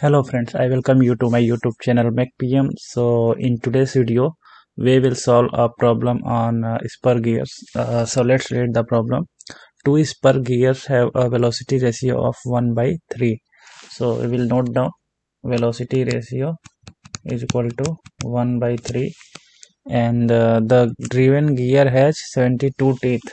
Hello friends, I welcome you to my YouTube channel MacPM. So in today's video, we will solve a problem on spur gears. So let's read the problem. Two spur gears have a velocity ratio of 1 by 3. So we will note down velocity ratio is equal to 1 by 3 and the driven gear has 72 teeth.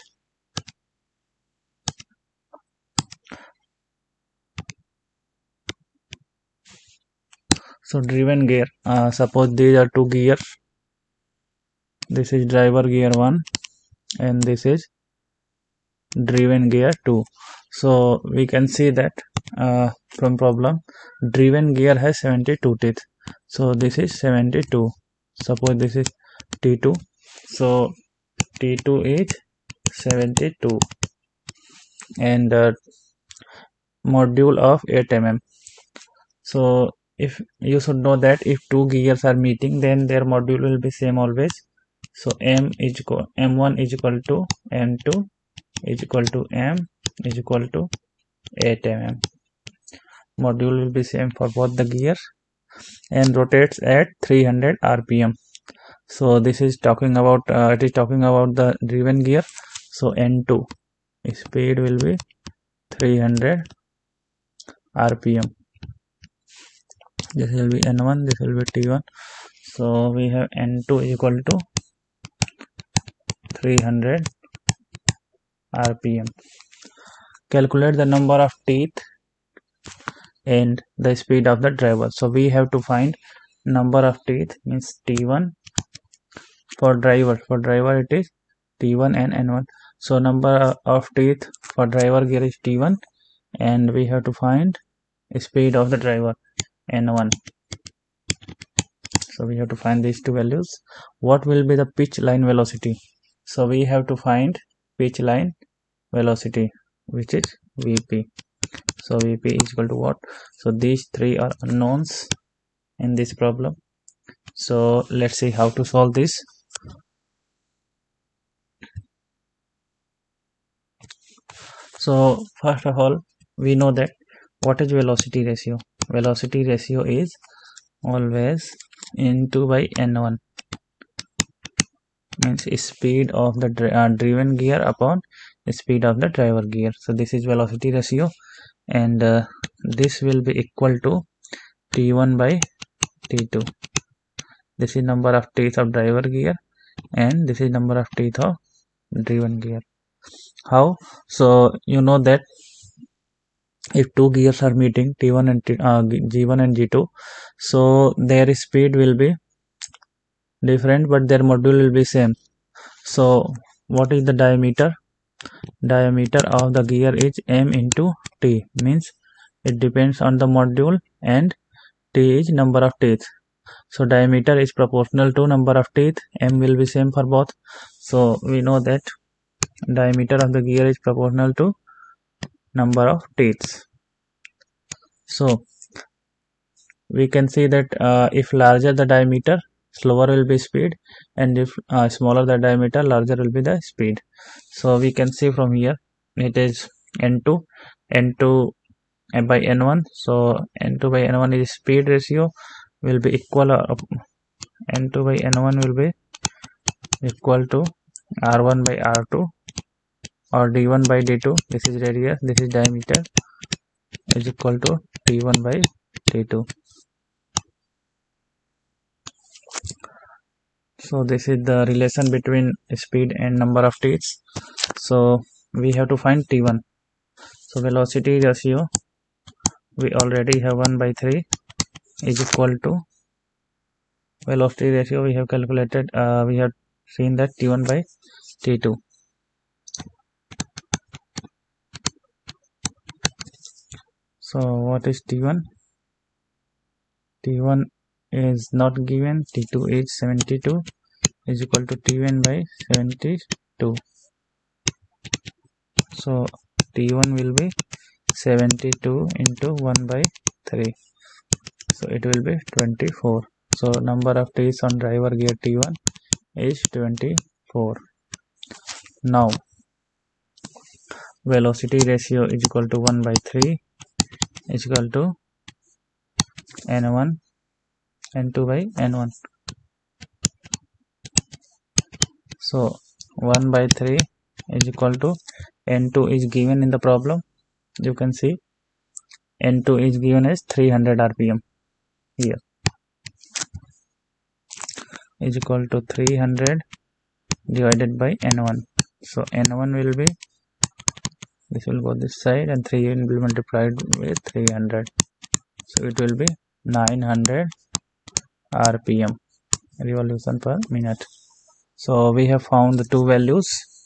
So driven gear, suppose these are two gears. This is driver gear 1 and this is driven gear 2. So we can see that from problem driven gear has 72 teeth. So this is 72. Suppose this is T2. So T2 is 72 and module of 8 mm. So if you should know that if two gears are meeting, then their module will be same always. So M1 is equal to M2 is equal to M is equal to 8 mm. Module will be same for both the gears and rotates at 300 rpm. So this is talking about it is talking about the driven gear. So N2 speed will be 300 rpm. This will be N1, this will be T1. So we have N2 is equal to 300 rpm. Calculate the number of teeth and the speed of the driver. So we have to find number of teeth, means T1 for driver. For driver it is T1 and N1. So number of teeth for driver gear is T1 and we have to find speed of the driver N1. So we have to find these two values. What will be the pitch line velocity? So we have to find pitch line velocity, which is Vp. So Vp is equal to what? So these three are unknowns in this problem. So let's see how to solve this. So first of all, we know that what is velocity ratio? Velocity ratio is always N2 by N1, means speed of the driven gear upon speed of the driver gear. So this is velocity ratio and this will be equal to T1 by T2. This is number of teeth of driver gear and this is number of teeth of driven gear. How? So you know that if two gears are meeting T1 and G1 and G2, so their speed will be different but their module will be same. So what is the diameter? Diameter of the gear is M into T, means it depends on the module and T is number of teeth. So diameter is proportional to number of teeth. M will be same for both. So we know that diameter of the gear is proportional to number of teeth. So we can see that if larger the diameter, slower will be speed, and if smaller the diameter, larger will be the speed. So we can see from here it is N2 by N1. So N2 by N1 is speed ratio will be equal N2 by N1 will be equal to R1 by R2 or D1 by D2. This is radius, this is diameter, is equal to T1 by T2. So this is the relation between speed and number of teeth. So we have to find T1. So velocity ratio, we already have 1 by 3 is equal to velocity ratio we have calculated, we have seen that T1 by T2. So what is T1? T1 is not given. T2 is 72 is equal to T1 by 72. So T1 will be 72 into 1 by 3. So it will be 24. So number of teeth on driver gear T1 is 24. Now velocity ratio is equal to 1 by 3 is equal to n1, n2 by n1. So 1 by 3 is equal to n2 is given in the problem. You can see n2 is given as 300 rpm here, is equal to 300 divided by n1. So n1 will be, this will go this side, and 3 will be multiplied with 300. So it will be 900 rpm, revolution per minute. So we have found the two values.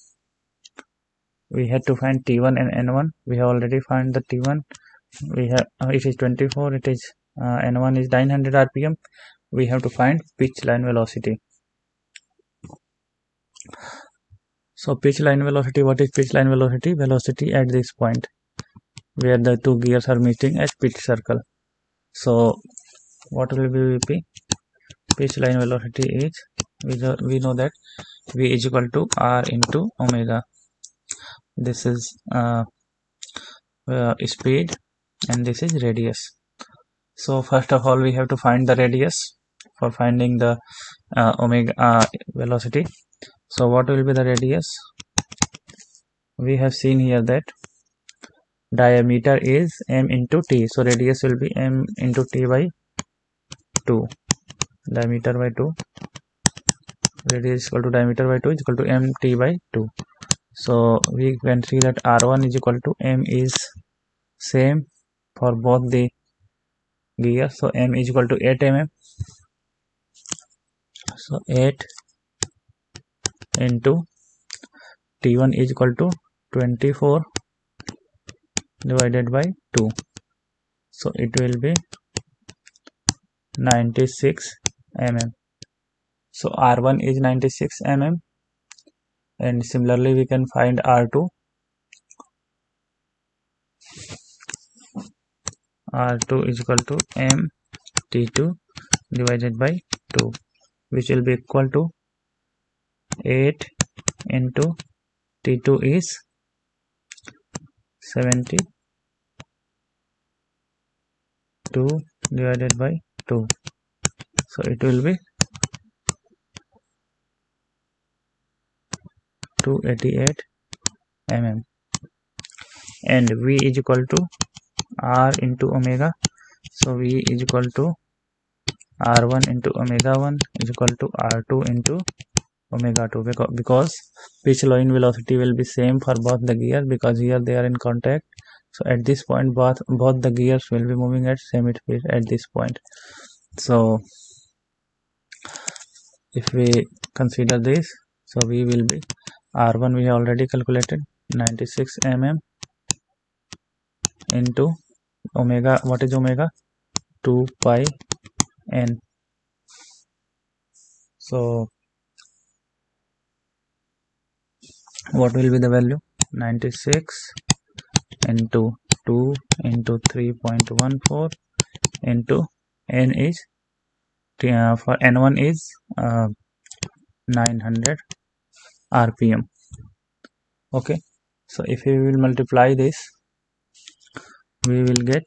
We had to find T1 and N1. We have already found the T1. We have it is 24. It is N1 is 900 rpm. We have to find pitch line velocity. So pitch line velocity. What is pitch line velocity? Velocity at this point where the two gears are meeting at pitch circle. So what will be VP? Pitch line velocity is, we know that V is equal to R into omega. This is speed and this is radius. So first of all we have to find the radius for finding the omega velocity. So what will be the radius? We have seen here that diameter is m into t, so radius will be m into t by 2. Diameter by 2, radius is equal to diameter by 2 is equal to mt by 2. So we can see that r1 is equal to m is same for both the gears. So m is equal to 8 mm. So 8 into t1 is equal to 24 divided by 2. So it will be 96 mm. So r1 is 96 mm, and similarly we can find r2. R2 is equal to m t2 divided by 2, which will be equal to 8 into t2 is 72 divided by 2. So it will be 288 mm, and V is equal to R into omega. So V is equal to R1 into omega 1 is equal to R2 into omega 2, because pitch line velocity will be same for both the gears, because here they are in contact. So at this point both the gears will be moving at same speed at this point. So if we consider this, so we will be R1 we have already calculated 96 mm into omega. What is omega? 2 pi n. So what will be the value? 96 into 2 into 3.14 into n is for n1 is 900 rpm. Okay, so if we will multiply this, we will get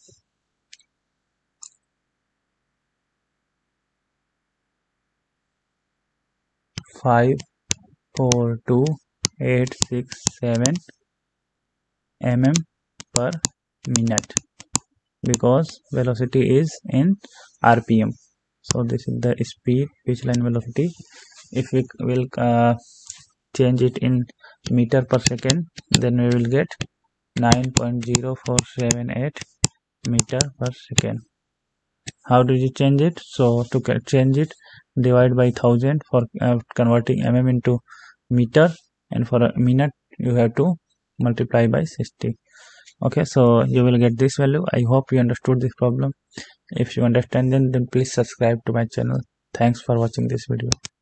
542,867 mm per minute, because velocity is in rpm. So this is the speed, pitch line velocity. If we will change it in meter per second, then we will get 9.0478 meter per second. How did you change it? So to change it, divide by 1000 for converting mm into meter, and for a minute you have to multiply by 60. Okay, so you will get this value. I hope you understood this problem. If you understand, then please subscribe to my channel. Thanks for watching this video.